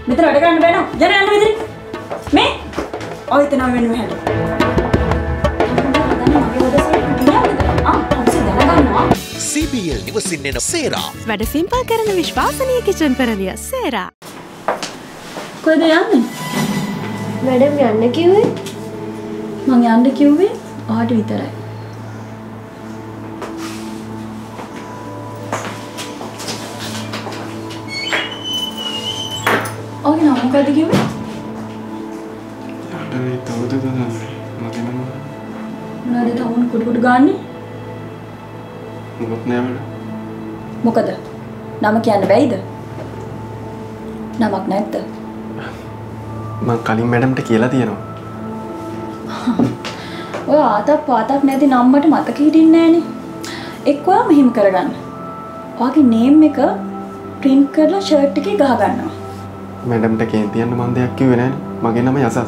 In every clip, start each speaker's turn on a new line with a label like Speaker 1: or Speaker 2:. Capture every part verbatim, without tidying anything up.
Speaker 1: මෙතන වැඩ කරන්න බෑ නෝ. යන්න යන්න මෙතන. මේ ඔය එතන වෙන්න මෙහෙට.
Speaker 2: C B L නිවසින් එන සේරා.
Speaker 3: වැඩ සිම්පල් කරන විශ්වාසනීය කිචන් පෙරළිය සේරා.
Speaker 1: කොහෙද යන්නේ?
Speaker 4: මැඩම් යන්න කිව්වේ?
Speaker 1: මං යන්න කිව්වේ ඔයාට විතරයි. ඔගේ නම මොකද කිව්වේ?
Speaker 5: යාළුවේ තවද ගන්නේ මගේ නම
Speaker 1: මොනවද තමුන් කුඩු කුඩු ගන්නේ?
Speaker 5: මොකක් නෑ මඩ.
Speaker 1: මොකද? නම කියන්න බැයිද? නමක් නැද්ද?
Speaker 5: මං කලින් මැඩම්ට කියලා තියෙනවා.
Speaker 1: ඔය ආතක් පාතක් නැති නම් මට මතක හිටින්නේ නෑනේ. එක්ක ඔයා මෙහෙම කරගන්න. ඔයාගේ නේම් එක print කරලා shirt එකේ ගහ ගන්නවා.
Speaker 5: මැඩම්ට කේන්තියන්න මන් දෙයක් කිව්වේ නෑනේ. මගේ නම යසස්.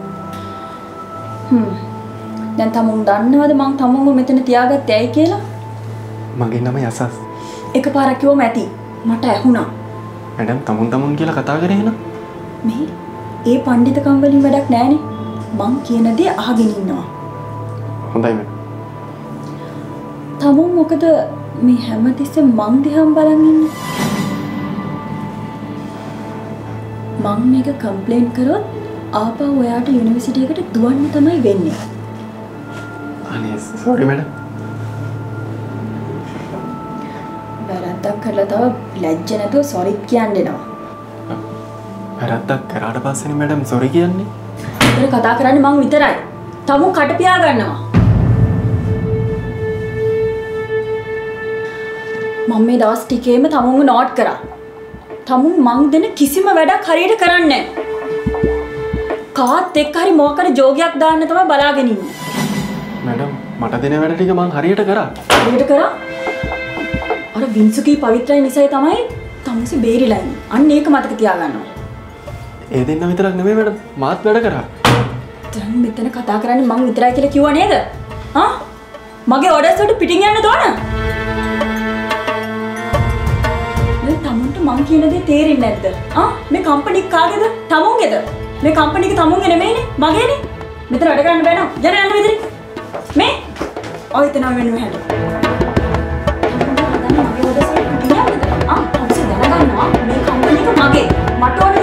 Speaker 1: හ්ම්. දැන් තමුන් දන්නවද මං තමුන්ව මෙතන තියාගත්තේ ඇයි කියලා?
Speaker 5: මගේ නම යසස්.
Speaker 1: එකපාරක් කිව්වම ඇති. මට ඇහුණා.
Speaker 5: මැඩම් තමුන් තමුන් කියලා කතා කරේ නේද?
Speaker 1: මේ ඒ පඬිතකම් වලින් වැඩක් නෑනේ. මං කියන දේ අහගෙන ඉන්නවා.
Speaker 5: හොඳයි මැඩම්.
Speaker 1: තමුන් මොකද මේ හැමතිස්සෙම මං දිහාම බලන් ඉන්නේ? මං මේක කම්ප්ලේන්ට් කරොත් ආපහු ඔයාට යුනිවර්සිටි එකට දුවන්න තමයි වෙන්නේ.
Speaker 5: අනේ සෝරි මැඩම්.
Speaker 1: වැරද්දක් කරලා තව ලැජ්ජ නැතුව සෝරි කියන්න එනවා.
Speaker 5: වැරද්දක් කරාට පස්සේනේ මැඩම් සෝරි කියන්නේ.
Speaker 1: ඒක කතා කරන්නේ මං විතරයි. තමුන් කට පියා ගන්නවා. මම මේ දවස් ටිකේම තමුන්ව නෝට් කරා. තමුන් මං දෙන කිසිම වැඩක් හරියට කරන්නේ නැහැ. කාත් එක්ක හරි මොකක් හරි ජෝගයක් දාන්න තමයි බලාගෙන ඉන්නේ.
Speaker 5: මැඩම් මට දෙන වැඩ ටික මං හරියට කරා.
Speaker 1: හරියට කරා? අර වින්සුකී පවිත්‍රායි නිසායි තමයි තමුසි බේරිලා ඉන්නේ. අන්න ඒක මතක තියාගන්නවා.
Speaker 5: ඒ දෙන්න විතරක් නෙමෙයි මැඩම් මාත් වැඩ කරා.
Speaker 1: දැන් මෙතන කතා කරන්නේ මං විතරයි කියලා කිව්වා නේද? ආ? මගේ ඕඩර්ස් වලට පිටින් යන්න දෝන? මේ තමුන්ට මං කියන දේ තේරෙන්නේ නැද්ද? ආ? මේ කම්පැනි එක කාගේද? තමුන්ගේද? මේ කම්පැනි එක තමුන්ගේ නෙමෙයිනේ මගේනේ. මෙතන වැඩ කරන්න බෑ නෝ. යන්න යන්න මෙතන. මේ ඔය එතන වෙන්න මෙහෙට. ආ, තමුසි දැනගන්නවා මේ කම්පැනි එක මගේ. මට ඕන